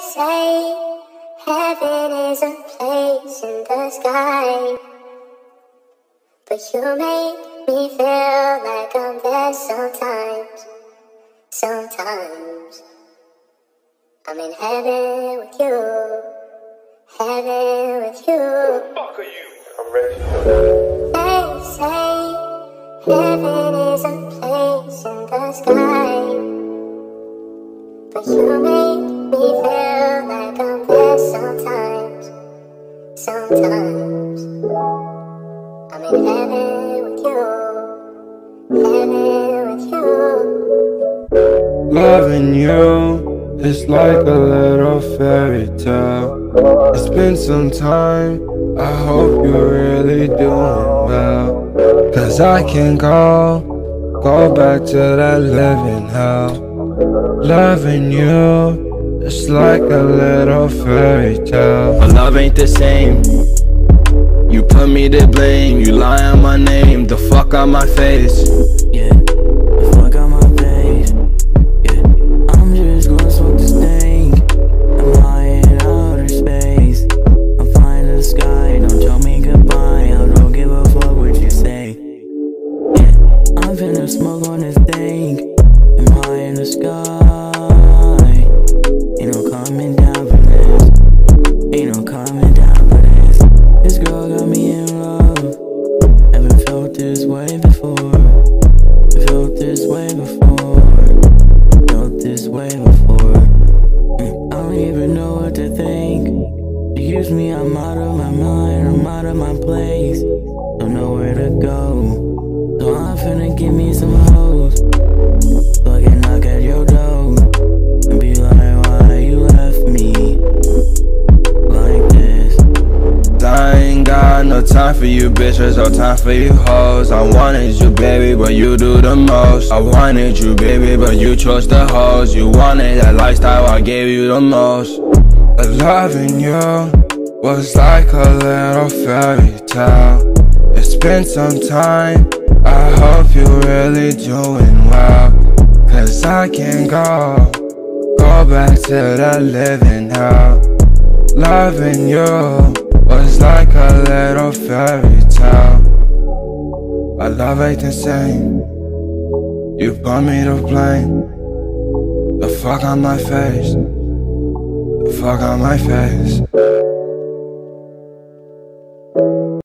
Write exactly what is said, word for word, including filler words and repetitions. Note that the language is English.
say heaven is a place in the sky, but you make me feel like I'm there sometimes. Sometimes I'm in heaven with you, heaven with you. Who the fuck are you? I'm ready. They say heaven is a place in the sky, but you make me feel like I'm there sometimes. Sometimes I'm in heaven with you, heaven with you. Loving you is like a little fairy tale. It's been some time, I hope you're really doing well. Cause I can go, go back to that living hell. Loving you is like a little fairy tale. But love ain't the same. You put me to blame, you lie on my name, the fuck on my face. Yeah, the fuck on my face. Yeah, I'm just gonna smoke this thing. I'm high in outer space. I'm flying to the sky, don't tell me goodbye. I don't give a fuck what you say. Yeah, I'm finna smoke on this thing. I'm high in the sky. Ain't no coming down from this. Ain't no coming down from this. This girl got me in love. Haven't felt this way before. Felt this way before. Felt this way before. I don't even know what to think. Excuse me, I'm out of my mind. I'm out of my place. Don't know where to go. So I'm finna give me some hoes, so I can knock at your door and be like, why you left me like this? I ain't got no time for you bitches, no time for you hoes. I wanted you baby, but you do the most. I wanted you baby, but you chose the hoes. You wanted that lifestyle, I gave you the most. But loving you was like a little fairy tale. It's been some time, I hope you're really doing well. Cause I can go, go back to that living hell. Loving you was like a little fairy tale. Our love ain't the same. You put me to blame. The fuck on my face, the fuck on my face.